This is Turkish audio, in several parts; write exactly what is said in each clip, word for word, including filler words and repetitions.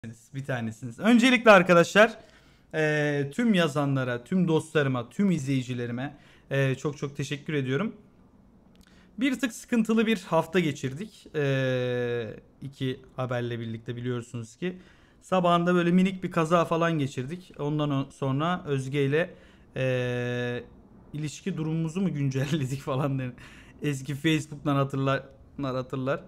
Bir tanesiniz. Öncelikle arkadaşlar e, tüm yazanlara, tüm dostlarıma, tüm izleyicilerime e, çok çok teşekkür ediyorum. Bir tık sıkıntılı bir hafta geçirdik. E, iki haberle birlikte biliyorsunuz ki. Sabahında böyle minik bir kaza falan geçirdik. Ondan sonra Özge ile e, ilişki durumumuzu mu güncelledik falan. derim. Eski Facebook'tan hatırlar, hatırlar.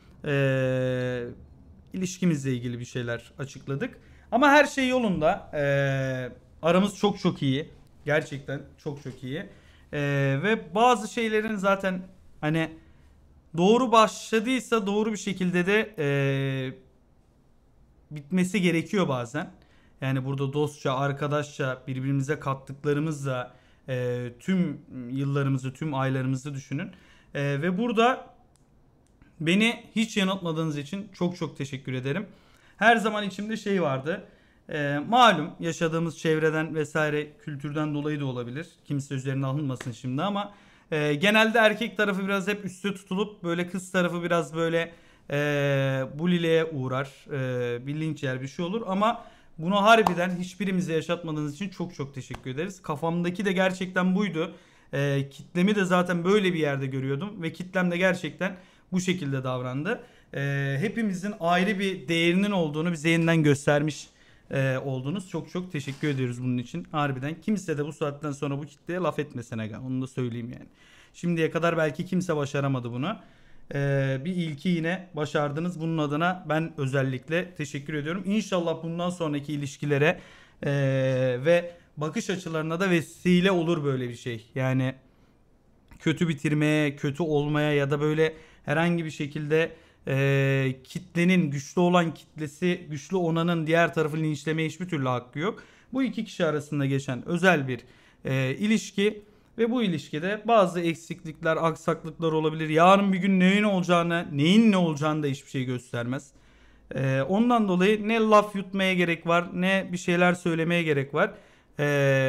Eee ilişkimizle ilgili bir şeyler açıkladık. Ama her şey yolunda. Ee, aramız çok çok iyi. Gerçekten çok çok iyi. Ee, ve bazı şeylerin zaten hani doğru başladıysa doğru bir şekilde de ee, bitmesi gerekiyor bazen. Yani burada dostça, arkadaşça, birbirimize kattıklarımızla ee, tüm yıllarımızı, tüm aylarımızı düşünün. Ee, ve burada beni hiç yanıltmadığınız için çok çok teşekkür ederim. Her zaman içimde şey vardı. Ee, malum yaşadığımız çevreden vesaire kültürden dolayı da olabilir. Kimse üzerine alınmasın şimdi ama e, genelde erkek tarafı biraz hep üstte tutulup böyle kız tarafı biraz böyle e, bully'liğe uğrar. E, bir linç yer bir şey olur ama bunu harbiden hiçbirimize yaşatmadığınız için çok çok teşekkür ederiz. Kafamdaki de gerçekten buydu. E, kitlemi de zaten böyle bir yerde görüyordum ve kitlem de gerçekten bu şekilde davrandı. Ee, hepimizin ayrı bir değerinin olduğunu bize yeniden göstermiş e, oldunuz. Çok çok teşekkür ediyoruz bunun için. Harbiden kimse de bu saatten sonra bu kitleye laf etmesin aga. Onu da söyleyeyim yani. Şimdiye kadar belki kimse başaramadı bunu. Ee, bir ilki yine başardınız. Bunun adına ben özellikle teşekkür ediyorum. İnşallah bundan sonraki ilişkilere e, ve bakış açılarına da vesile olur böyle bir şey. Yani kötü bitirmeye, kötü olmaya ya da böyle herhangi bir şekilde e, kitlenin güçlü olan kitlesi güçlü olanın diğer tarafı linçlemeye hiçbir türlü hakkı yok. Bu iki kişi arasında geçen özel bir e, ilişki ve bu ilişkide bazı eksiklikler, aksaklıklar olabilir. Yarın bir gün neyin olacağını, neyin ne olacağını da hiçbir şey göstermez. E, ondan dolayı ne laf yutmaya gerek var, ne bir şeyler söylemeye gerek var. E,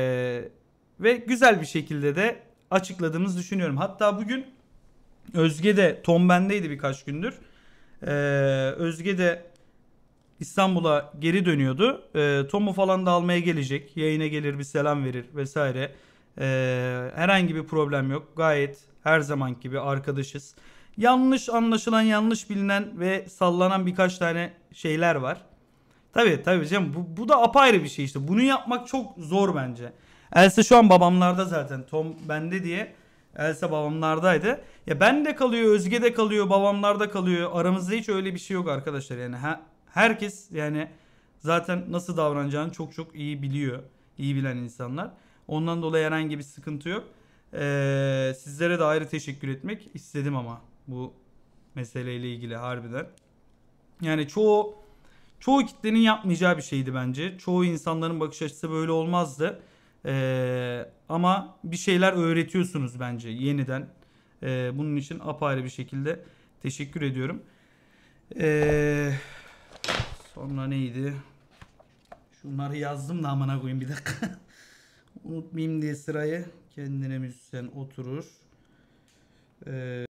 ve güzel bir şekilde de açıkladığımızı düşünüyorum. Hatta bugün Özge de Tom bendeydi birkaç gündür. Ee, Özge de İstanbul'a geri dönüyordu. Ee, Tom'u falan da almaya gelecek. Yayına gelir bir selam verir vesaire. Ee, herhangi bir problem yok. Gayet her zamanki gibi arkadaşız. Yanlış anlaşılan, yanlış bilinen ve sallanan birkaç tane şeyler var. Tabii tabii canım bu, bu da apayrı bir şey işte. Bunu yapmak çok zor bence. Elsa şu an babamlarda zaten. Tom bende diye. Elsa babamlardaydı. Ya ben de kalıyor, Özge de kalıyor, babamlarda kalıyor. Aramızda hiç öyle bir şey yok arkadaşlar. Yani ha, herkes yani zaten nasıl davranacağını çok çok iyi biliyor. İyi bilen insanlar. Ondan dolayı herhangi bir sıkıntı yok. Ee, sizlere de ayrı teşekkür etmek istedim ama bu meseleyle ilgili harbiden. Yani çoğu Çoğu kitlenin yapmayacağı bir şeydi bence. Çoğu insanların bakış açısı böyle olmazdı. Ee, ama bir şeyler öğretiyorsunuz bence yeniden. Ee, bunun için apayrı bir şekilde teşekkür ediyorum. Ee, sonra neydi? Şunları yazdım da amına koyayım bir dakika. Unutmayayım diye sırayı. Kendine müzisyen oturur. Ee,